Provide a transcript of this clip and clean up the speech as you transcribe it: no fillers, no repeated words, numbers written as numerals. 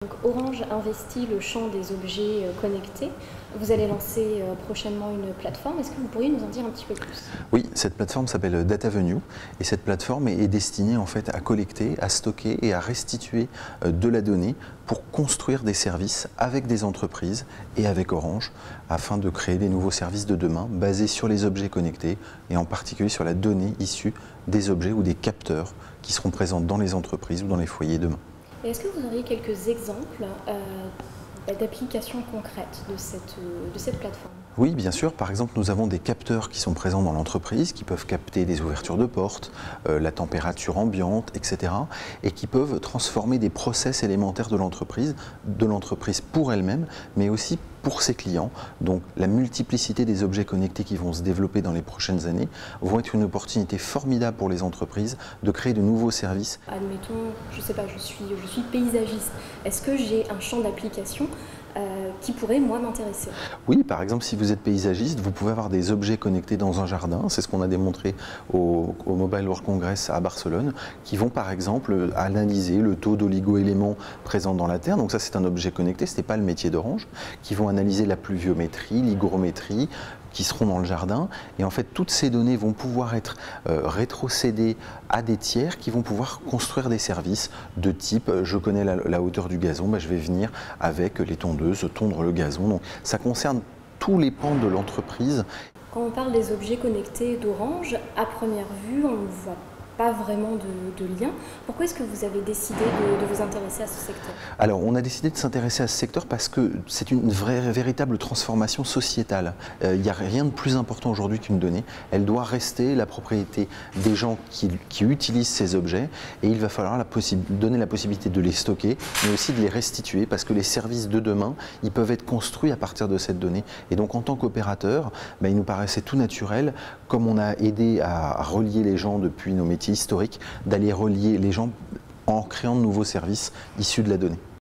Donc, Orange investit le champ des objets connectés. Vous allez lancer prochainement une plateforme. Est-ce que vous pourriez nous en dire un petit peu plus? Oui, cette plateforme s'appelle DataVenue et cette plateforme est destinée en fait à collecter, à stocker et à restituer de la donnée pour construire des services avec des entreprises et avec Orange afin de créer des nouveaux services de demain basés sur les objets connectés et en particulier sur la donnée issue des objets ou des capteurs qui seront présents dans les entreprises ou dans les foyers demain. Est-ce que vous auriez quelques exemples d'applications concrètes de cette plateforme? Oui, bien sûr. Par exemple, nous avons des capteurs qui sont présents dans l'entreprise, qui peuvent capter des ouvertures de portes, la température ambiante, etc. et qui peuvent transformer des process élémentaires de l'entreprise pour elle-même, mais aussi pour ses clients. Donc la multiplicité des objets connectés qui vont se développer dans les prochaines années vont être une opportunité formidable pour les entreprises de créer de nouveaux services. Admettons, je ne sais pas, je suis paysagiste. Est-ce que j'ai un champ d'application qui pourrait, moi, m'intéresser? Oui, par exemple, si vous êtes paysagiste, vous pouvez avoir des objets connectés dans un jardin. C'est ce qu'on a démontré au Mobile World Congress à Barcelone, qui vont par exemple analyser le taux d'oligo-éléments présents dans la terre. Donc ça, c'est un objet connecté, ce n'est pas le métier d'Orange, qui vont analyser la pluviométrie, l'hygrométrie, qui seront dans le jardin. Et en fait, toutes ces données vont pouvoir être rétrocédées à des tiers qui vont pouvoir construire des services de type je connais la hauteur du gazon, ben, je vais venir avec les tondeuses tondre le gazon. Donc ça concerne tous les pans de l'entreprise. Quand on parle des objets connectés d'Orange, à première vue, on ne voit pas vraiment de lien. Pourquoi est-ce que vous avez décidé de vous intéresser à ce secteur? Alors, on a décidé de s'intéresser à ce secteur parce que c'est une véritable transformation sociétale. Il n'y a rien de plus important aujourd'hui qu'une donnée. Elle doit rester la propriété des gens qui utilisent ces objets et il va falloir donner la possibilité de les stocker, mais aussi de les restituer parce que les services de demain, ils peuvent être construits à partir de cette donnée. Et donc, en tant qu'opérateur, ben, il nous paraissait tout naturel, comme on a aidé à relier les gens depuis nos métiers historiques, d'aller relier les gens en créant de nouveaux services issus de la donnée.